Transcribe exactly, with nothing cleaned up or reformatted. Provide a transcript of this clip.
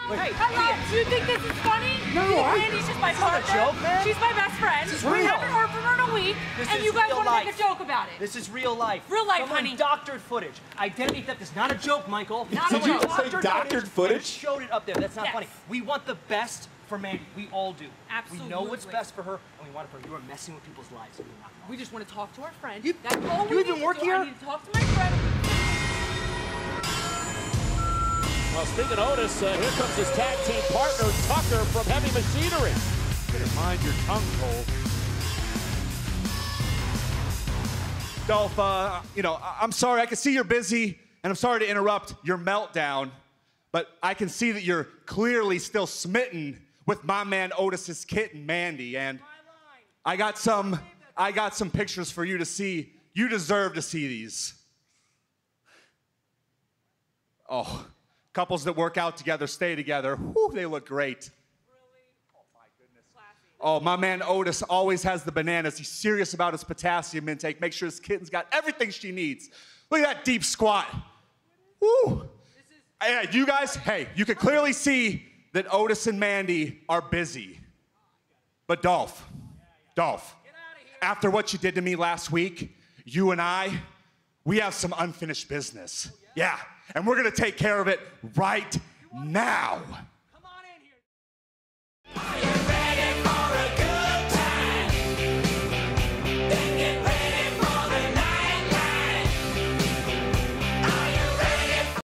Wait, hey, hello. Do you think this is funny? No, you think I, Mandy's just my partner? It's not a joke, man. She's my best friend. This is We real. haven't heard from her in a week, This and is you guys real want to life. make a joke about it. This is real life. Real life, Someone honey. doctored footage. Identity theft is not a joke, Michael. Not Someone a joke. Did you say doctored footage? and showed it up there. That's not Yes. funny. We want the best for Mandy. We all do. Absolutely. We know what's best for her, and we want it for her. You are messing with people's lives. And you're not. We just want to talk to our friend. You- That's all we you need even to work do. here? I need to talk to my friend. Well, speaking of Otis, uh, here comes his tag team partner, Tucker, from Heavy Machinery. Better mind your tongue, Cole. Dolph, uh, you know, I- I'm sorry. I can see you're busy, and I'm sorry to interrupt your meltdown, but I can see that you're clearly still smitten with my man Otis's kitten, Mandy, and I got some, I got some pictures for you to see. You deserve to see these. Oh, couples that work out together stay together. Whew, they look great. Oh, my man Otis always has the bananas. He's serious about his potassium intake. Make sure his kitten's got everything she needs. Look at that deep squat. Woo! Yeah, you guys, hey, you can clearly see that Otis and Mandy are busy. But Dolph, Dolph, after what you did to me last week, you and I, we have some unfinished business. Yeah, and we're gonna take care of it right now.